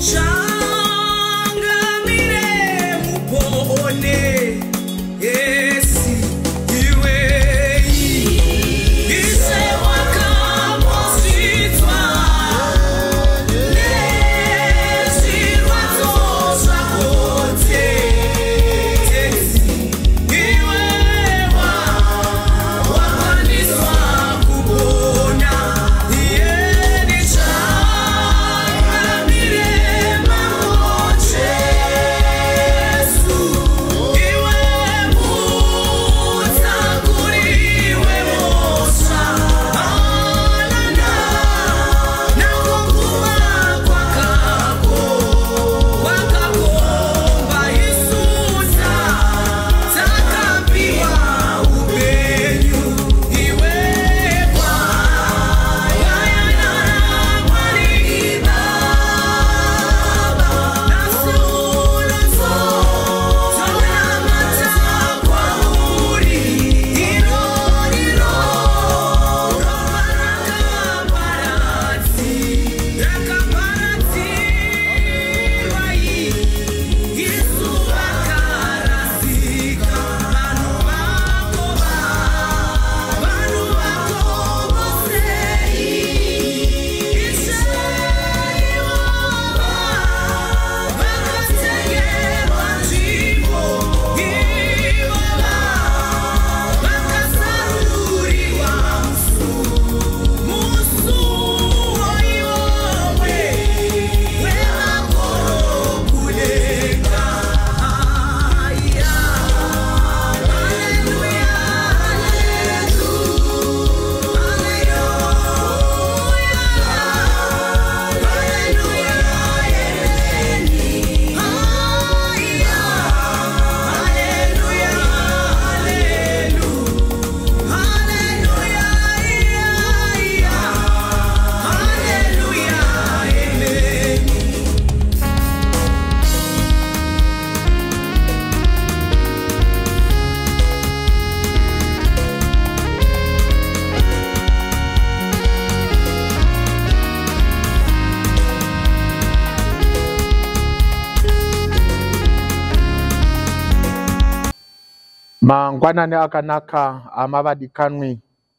Mangwanani akanaka amavadikanwi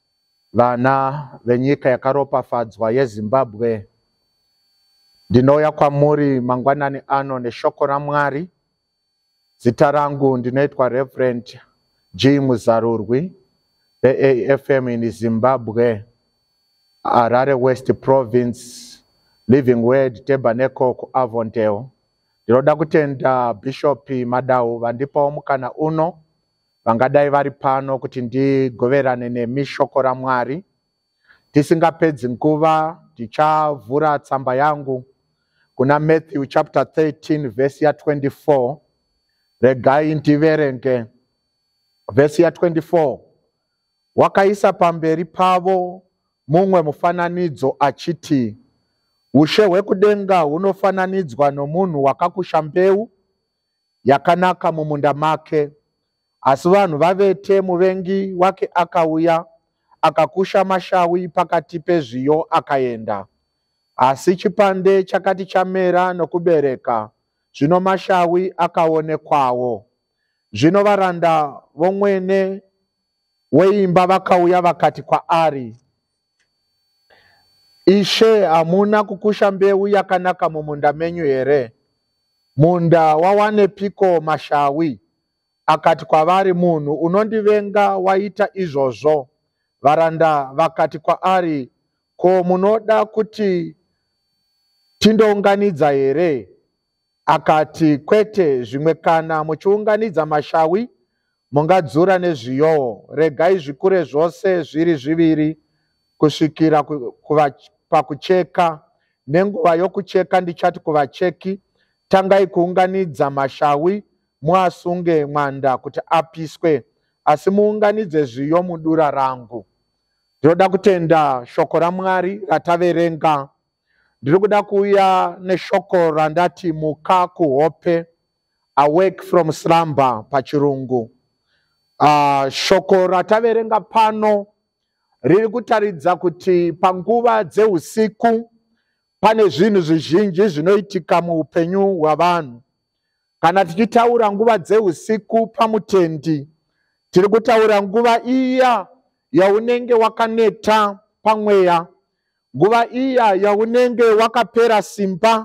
vana venyika yakaropafadzwa yeZimbabwe. Ndinouya kwamuri mangwanani ano neshoko raMwari. Zita rangu ndinoitwa Rev G Muzarurwi, AAFM in Zimbabwe, Harare West Province, Living Word Tabernacle kuAvondale. Ndinoda kutenda Bishop Madau vandipawo mukana uno vangadai vari pano kuti ndigoverane nemishoko raMwari. Tisingapedzi nguva ndichavhura tsamba yangu kuna Matthew chapter 13 verse ya 24. Regai ndiverenge verse ya 24. Wakaisa pamberi pavo mumwe mufananidzo achiti, ushe hwekudenga hunofananidzwa nomunhu wakakusha mbeu yakanaka mumunda make. Asi vanhu vavete, muvengi wake akauya akakusha mashawi pakati pezviyo akaenda. Asi chipande chakati chamera nokubereka, zvino mashawi akaonekwawo. Zvino varanda vomwene weimba vakauya vakati kwaari, Ishe, hamuna kukusha mbeu yakanaka mumunda menyu here? Munda wawanepiko mashawi? Akati kwavari, munhu unondivenga waita izvozvo. Varanda vakati kwaari, ko munoda kuti tindounganidza here? Akati, kwete, zvimwe kana muchiunganidza mashawi mungadzura nezviyo. Regai zvikure zvose zviri zviviri kusvikira pakucheka. Nenguva yokucheka ndichati kuvacheki, tangai kuunganidza mashawi muasunge mwanda kuti apiswe, asi muunganidze zviyo mudura rangu. Ndinoda kutenda shoko raMwari rataverenga. Ndiri kuda kuuya neshoko randati Muka kuhope, awake from slumber pachirungu. Shoko rataverenga pano riri kutaridza kuti panguva dzeusiku pane zvinhu zvizhinji zvinoitika muupenyu hwavanhu. Kana tichitaura nguva dzeusiku pamutendi, tiri kutaura nguva iya yaunenge wakaneta pamweya, nguva iya yaunenge wakapera simba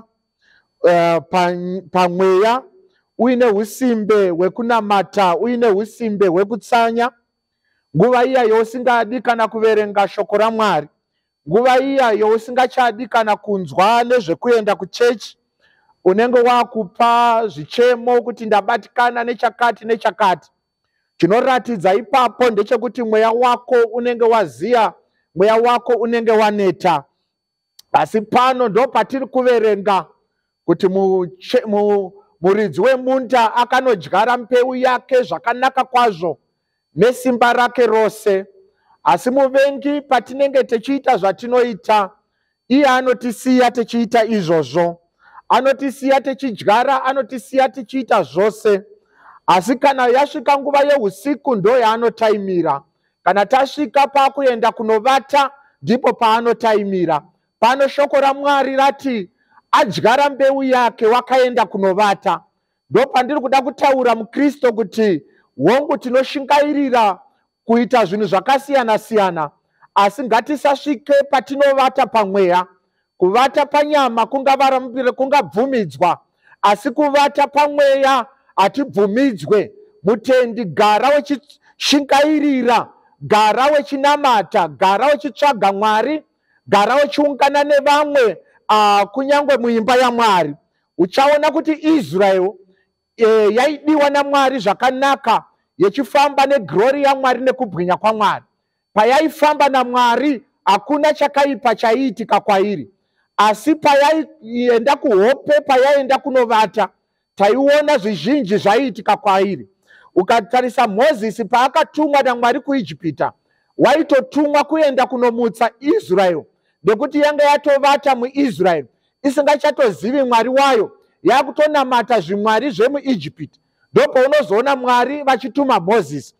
pamweya, uine usimbe hwekunamata, uine usimbe hwekutsanya, nguva iya yausingadi kana kuverenga shoko raMwari, nguva iya yausingachadi kana kunzwa nezvekuenda kuchechi, unenge wakupa zvichemo kuti ndabatikana nechakati nechakati. Chinoratidza ipapo ndechekuti mweya wako unenge waziya, mweya wako unenge waneta. Asi pano ndo patiri kuverenga kuti muridzi wemunda akanodyara mbeu yake zvakanaka kwazvo nesimba rake rose. Asi muvengi patinenge tichiita zvatinoita, iye anotisiya tichiita izvozvo, anotisiya tichidyara, anotisiya tichiita zvose. Asi kana yasvika nguva yeusiku ndo yaanotaimira. Kana tasvika pakuenda kunovata ndipo paanotaimira. Pano shoko raMwari rati adyara mbeu yake wakaenda kunovata. Ndo pandiri kuda kutaura muKristo kuti hongu tinoshingairira kuita zvinhu zvakasiyana siyana, asi ngatisasvike patinovata pamweya. Kuvata panyama kungabvumidzwa, asi kuvata pamweya hatibvumidzwe. Mutendi, gara wechishingairira, gara wechinamata, gara wechitsvaga Mwari, gara wechiungana nevamwe kunyange muimba yaMwari. Uchaona kuti Israel yaidiwa naMwari zvakanaka, yechifamba neglori yaMwari nekubwinya kwaMwari. Payaifamba naMwari hakuna chakaipa chaiitika kwairi. Asi payaienda kuhope, payaienda kunovata, taiona zvizhinji zvaiitika kwairi. Ukatarisa Mozisi paakatumwa naMwari kuIjipita, waitotumwa kuenda kunomutsa Israel, nekuti yanga yatovata muIsrael isingachatozivi Mwari wayo, yakutonamata zvimwari zvemuIjipita. Ndopo unozoona Mwari vachituma Mozisi.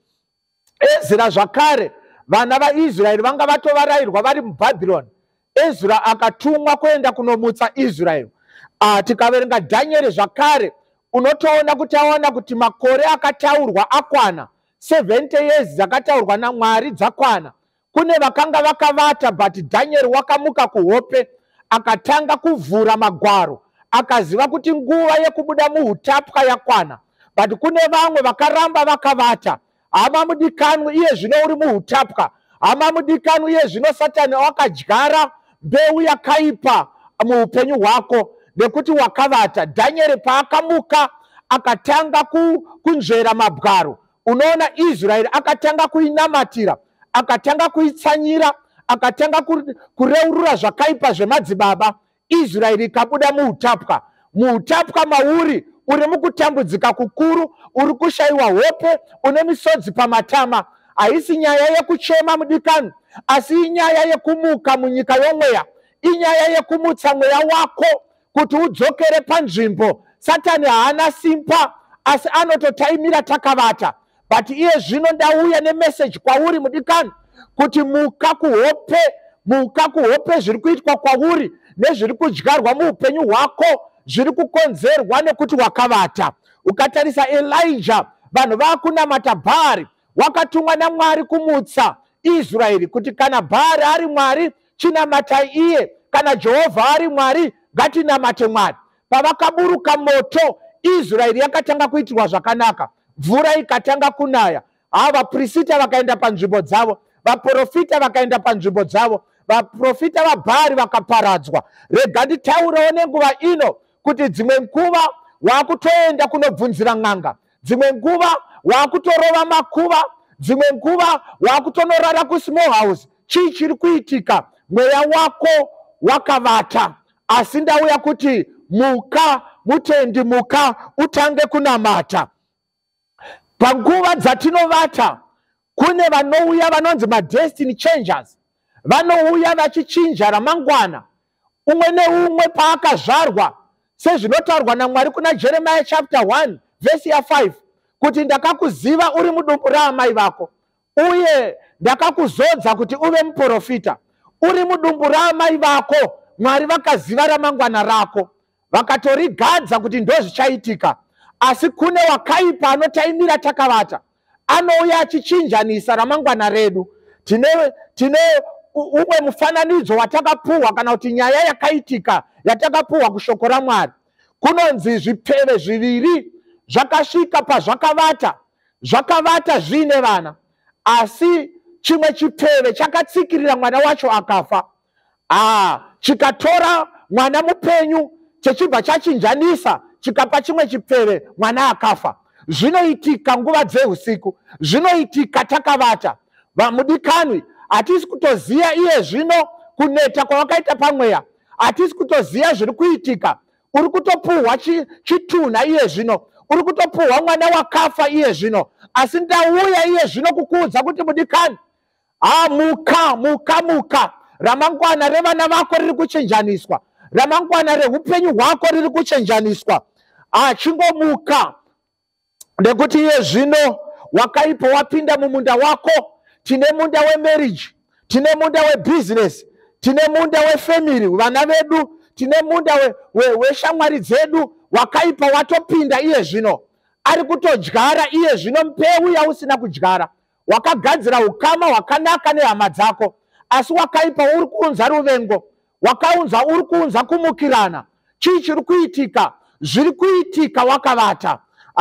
Ezra zvakare, vana vaIsraeri vanga vatovarairwa vari muBhabhironi. Ezra akatumwa kuenda kunomutsa Israel. Tikaverenga Dhanieri zvakare, unotoona kuti aona kuti makore akataurwa akwana, 70 years dzakataurwa naMwari dzakwana. Kune vakanga vakavata, but Dhanieri wakamuka kuhope, akatanga kuvhura magwaro, akaziva kuti nguva yekubuda muutapwa yakwana. But kune vamwe vakaramba vakavata. Hama mudikanwi, iye zvino uri muutapwa. Hama mudikanwi, iye zvino Satani wakadyara mbeu yakaipa muupenyu hwako nekuti wakavata. Dhanieri paakamuka akatanga kunzvera mabwaro, unoona Israeri akatanga kuinamatira, akatanga kuitsanyira, akatanga kureurura zvakaipa zvemadzibaba. Israeri ikabuda muutapwa. Muutapwa mauri, uri mukutambudzika kukuru, uri kushayiwa hope, une misodzi pamatama. Haisi nyaya yekuchema mudikani, asi inyaya yekumuka munyika yomweya, inyaya yekumutsa mweya wako kuti udzokere panzvimbo. Satani haana simba, asi anototaimira takavata. But iye zvino ndauya nemeseji kwauri mudikani, kuti muka kuhope, muka kuhope. Zviri kuitwa kwauri nezviri kudyarwa muupenyu hwako zviri kukonzerwa nekuti wakavata. Ukatarisa Elijah, vanhu vakunamata Bhaari, wakatumwa naMwari kumutsa Israeri kuti kana Bhaari ari Mwari, chinamatai iye. Kana Jehovha ari Mwari, ngatinamate Mwari. Pavakaburuka moto, Israeri yakatanga kuitirwa zvakanaka. Mvura ikatanga kunaya. Vaprofita vakaenda panzvimbo dzavo, vaprofita vakaenda panzvimbo dzavo, vaprofita vaBhaari vakaparadzwa. Rega nditaurewo nenguva ino kuti dzimwe nguva wakutoenda kunobvunzira n'anga, dzimwe nguva wakutorova makuva, dzimwe nguva wakutonorara kusmall house. Chii chiri kuitika? Mweya wako wakavata. Asi ndauya kuti muka, mutendi, muka utange kunamata. Panguva dzatinovata, kune vanouya vanonzi madestiny changers. Vanouya vachichinja ramangwana. Umwe neumwe paakazvarwa, sezvinotaurwa naMwari kuna Jeremiah chapter 1 verse 5, kuti ndakakuziva uri mudumbu raamai vako, uye ndakakuzodza kuti uve muprofita. Uri mudumbu raamai vako, Mwari vakaziva ramangwana rako, vakatorigadza kuti ndozvichaitika. Asi kune wakaipa anotaimira takavata, anouya achichinjanisa ramangwana redu. Tine umwe mufananidzo watakapuhwa, kana kuti nyaya yakaitika yatakapuhwa kushoko raMwari. Kunonzi zvipfeve zviviri zvakasvika pazvakavata, zvakavata zvine vana, asi chimwe chipfeve chakatsikirira mwana wacho akafa. Chikatora mwana mupenyu chechibva chachinjanisa chikapa chimwe chipfeve, mwana akafa. Zvinoitika nguva dzeusiku, zvinoitika takavata. Vamudikanwi, hatisi kutoziya iye zvino kuneta kwawakaita pamweya, hatisi kutoziya zviri kuitika. Uri kutopuhwa chitunha iye zvino, uri kutopuhwa mwana wakafa iye zvino, asi ndauya iye zvino kukuudza kuti mudikani, muka, ramangwana revana vako riri kuchinjaniswa, ramangwana reupenyu hwako riri kuchinjaniswa. Chingomuka, nekuti iye zvino wakaipa wapinda mumunda wako. Tine munda wemarriage, tine munda webusiness, tine munda wefamily, vana vedu, tine munda weshamwari dzedu. Wakaipa watopinda iye zvino, ari kutodyara iye zvino mbeu yausina kudyara. Wakagadzira ukama wakanaka nehama dzako, asi wakaipa uri kuunza ruvengo, wakaunza uri kuunza kumukirana. Chii chiri kuitika? Zviri kuitika wakavata.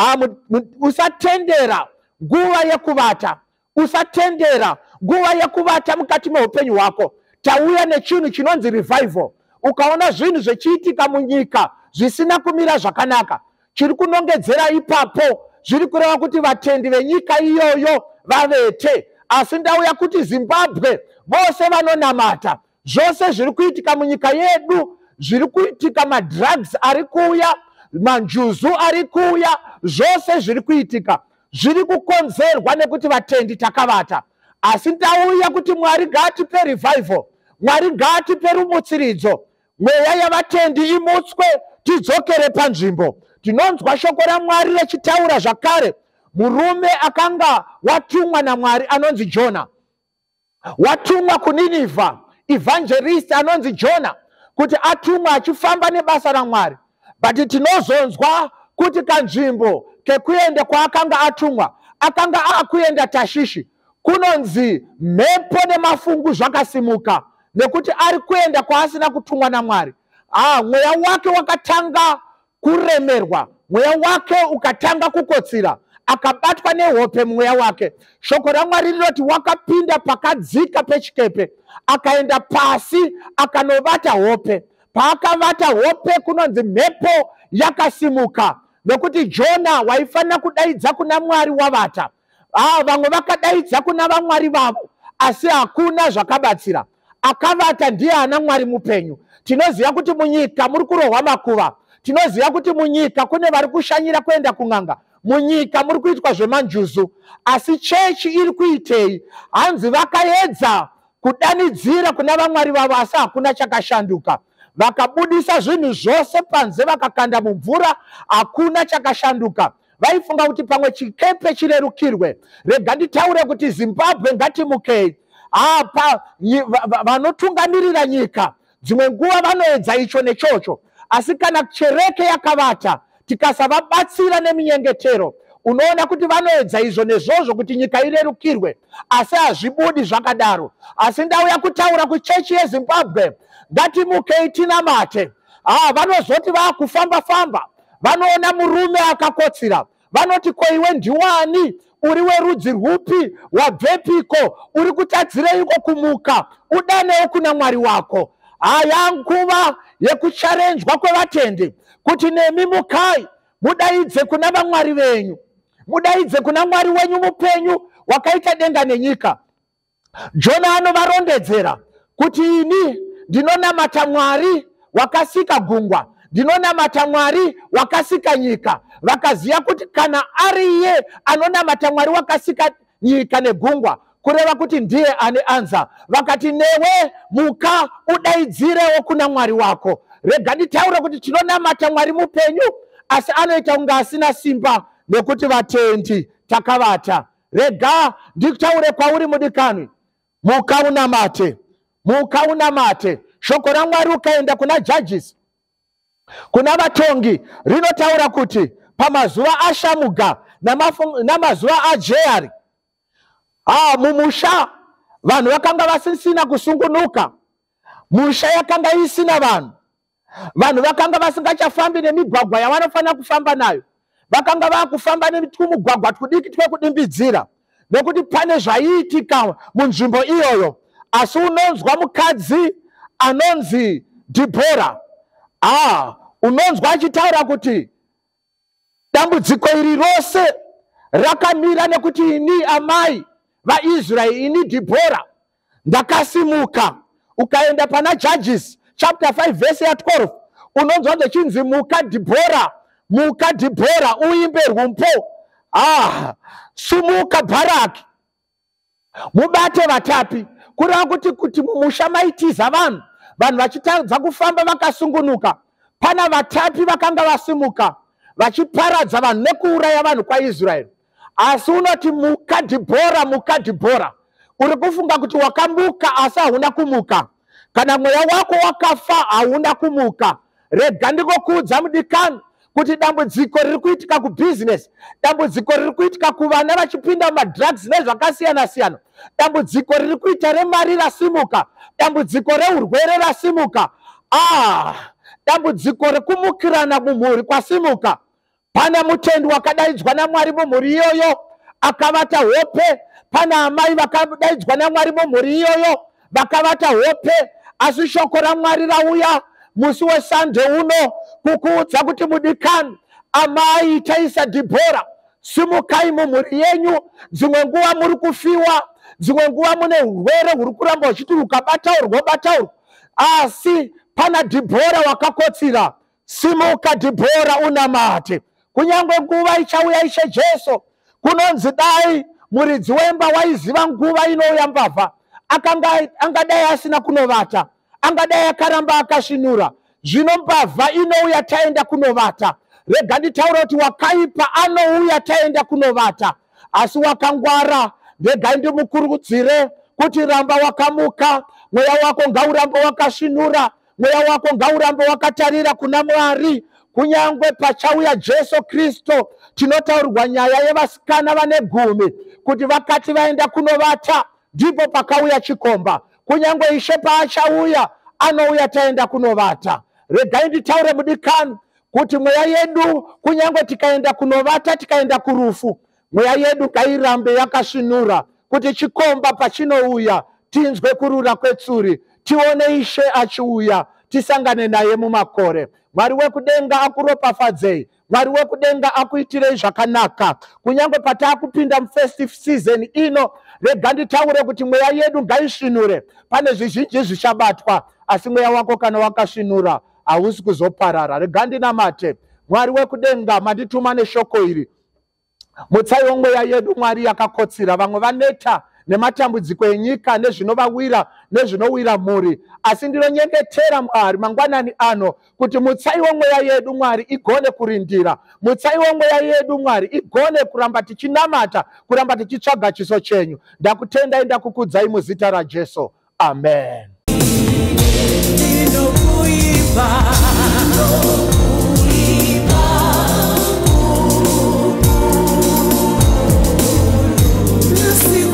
Usatendera nguva yekuvata, usatendera nguva yekuvata mukati meupenyu hwako. Tauya nechinhu chinonzi revival. Ukaona zvinhu zvichiitika munyika zvisina kumira zvakanaka, chiri kunongedzera ipapo, zviri kureva kuti vatendi venyika iyoyo vavete. Asi ndauya kuti Zimbabwe vose vanonamata. Zvose zviri kuitika munyika yedu, zviri kuitika, madrugs ari kuuya, manjuzu ari kuuya, zvose zviri kuitika, zviri kukonzerwa nekuti vatendi takavata. Asi ndauya kuti Mwari ngaatipe revival, Mwari ngaatipe rumutsiridzo, mweya yavatendi imutswe, tidzokere panzvimbo. Tinonzwa shoko raMwari rechitaura zvakare. Murume akanga watumwa naMwari anonzi Jona, watumwa kuNinevha, evangelist anonzi Jona, kuti atumwa achifamba nebasa raMwari. But tinozonzwa kuti kanzvimbo kekuenda kwaakanga atumwa, akanga akuenda Tashishi, kunonzi mhepo nemafungu zvakasimuka, nekuti ari kuenda kwaasina kutumwa naMwari. Mweya wake wakatanga kuremerwa, mweya wake ukatanga kukotsira, akabatwa nehope mweya wake. Shoko raMwari rinoti wakapinda pakadzika pechikepe, akaenda pasi akanovata hope. Paakavata hope, kunonzi mhepo yakasimuka, nekuti Jona waifanira kudaidza kuna Mwari wavata. Vamwe vakadaidza kuna vamwari vavo, asi hakuna zvakabatsira. Akavata ndiye ana Mwari mupenyu. Tinoziva kuti munyika muri kurohwa makuva, tinoziva kuti munyika kune vari kushanyira kuenda kun'anga, munyika muri kuitwa zvemanjuzu. Asi chechi iri kuitei? Hanzi vakaedza kudanidzira kuna vamwari vavo, asi hakuna chakashanduka. Vakabudisa zvinhu zvose panze, vakakanda mumvura, hakuna chakashanduka. Vaifunga kuti pamwe chikepe chirerukirwe. Rega nditaure kuti Zimbabwe ngatimukei. Vanotungamirira nyika dzimwe nguva vanoedza icho nechocho, asi kana chereke yakavata tikasavabatsira neminyengetero, unoona kuti vanoedza izvo nezvozvo kuti nyika irerukirwe, asi hazvibudi zvakadaro. Asi ndauya kutaura kuchechi yeZimbabwe, ngatimukei tinamate. Vanozoti vaakufamba-famba, vanoona murume akakotsira, vanoti ko iwe ndiwani? Uri werudzi rwupi? Wabvepiko? Uri kutadzireiko kumuka? Udanewo kuna Mwari wako. Yanguva yekucharenjwa kwevatendi, kuti nemi mukai, mudaidze kuna vamwari venyu, mudaidze kuna Mwari wenyu mupenyu wakaita denga nenyika. Jona anovarondedzera kuti ini ndinonamata Mwari wakasika gungwa, ndinonamata Mwari wakasika nyika. Vakaziya kuti kana ari iye anonamata Mwari wakasika nyika negungwa, kureva kuti ndiye ane anza. Vakati newe muka udaidzirewo kuna Mwari wako. Rega nditaure kuti tinonamata Mwari mupenyu, asi anoita kunge asina simba nekuti vatendi takavata. Rega nditaure kwauri mudikanwi, muka unamate, muka unamate. shoko raMwari ukaenda kuna judges, kuna vatongi, rinotaura kuti pamazuva aShamuga namazuva aJeari, mumusha vanhu vakanga vasisina kusungunuka, musha yakanga isina vanhu vakanga vasingachafambi nemigwagwa yavanofanira kufamba nayo, vakanga vakufamba nemugwagwa tudiki twekudimbidzira, nekuti pane zvaiitika munzvimbo iyoyo. Asi unonzwa mukadzi anonzi Dhibhora, unonzwa achitaura kuti dambudziko iri rose rakamira nekuti ini amai vaIsraeri, ini Dhibhora ndakasimuka. Ukaenda pana Judges chapter 5 verse 12 unonzwa zvichinzi Muka Dhibhora uimbe rwumpo, sumuka Bharaki, mubate vatapi. Kureva kuti mumusha maitiza vanhu vachitadza kufamba vakasungunuka. Pana vatapi vakanga vasimuka vachiparadza vanhu nekuuraya vanhu kwaIsraeri. Asi unoti Muka Dhibhora, uri kufunga kuti wakamuka asi hauna kumuka. Kana mweya wako wakafa hauna kumuka. Rega ndikokuudza mudikani kuti dambudziko riri kuitika kubusiness, dambudziko riri kuitika kuvana vachipinda mumadrugs nezvakasiyana siyana, dambudziko riri kuita remari rasimuka, dambudziko reurwere rasimuka, dambudziko rekumukirana mumhuri kwasimuka. Pana mutendi wakadaidzwa naMwari mumhuri iyoyo akavata hope, pana amai vakadaidzwa naMwari mumhuri iyoyo vakavata hope. Asi shoko raMwari rauya musi weSunday uno kukuudza kuti mudikani, amai taisa Dhibhora, simukai mumhuri yenyu. Dzimwe nguva muri kufiwa, dzimwe nguva mune urwere huri kuramba huchiti rukabataurwa, asi pana Dhibhora wakakotsira. Simuka Dhibhora unamate. Kunyange nguva ichauya Ishe Jesu, kunonzi dai muridzi wemba waiziva nguva inouya mbavha, angadai asina kunovata, angadai akaramba akashinura. Zvino mbavha inouya taenda kunovata. Rega nditaure kuti wakaipa anouya taenda kunovata. Asi wakangwara, rega ndimukurudzire kuti ramba wakamuka. Mweya wako ngaurambe wakashinura, mweya wako ngaurambe wakatarira kuna Mwari. Kunyangwe pachauya Jesu Kristo, tinotaurirwa nyaya yevasikana vane 10 kuti vakati vaenda kunovata ndipo pakauya chikomba. Kunyangwe Ishe paachauya anouya taenda kunovata. Regai nditaure mudikani kuti mweya yedu kunyangwe tikaenda kunovata, tikaenda kurufu, mweya yedu ngairambe yakashinura, kuti chikomba pachinouya tinzwe kurura kwetsuri, tione Ishe achiuya, tisangane naye mumakore. Mwari wekudenga akuropafadzei, Mwari wekudenga akuitirei zvakanaka. Kunyangwe patakupinda mufestive season ino, rega nditaure kuti mweya yedu ngaisvinure. Pane zvizhinji zvichabatwa, asi mweya wako kana wakasvinura hausi kuzoparara. Rega ndinamate Mwari wekudenga, mandituma neshoko iri. Mutsaiwo mweya yedu Mwari yakakotsira. Vamwe vaneta nematambudziko enyika nezvinovawira nezvinowira mhuri, asi ndinonyengetera Mwari mangwanani ano kuti mutsaiwo mweya yedu Mwari igone kurindira, mutsaiwo mweya yedu Mwari igone kuramba tichinamata, kuramba tichitsvaga chiso chenyu. Ndakutendai ndakukudzai muzita raJesu. Amen.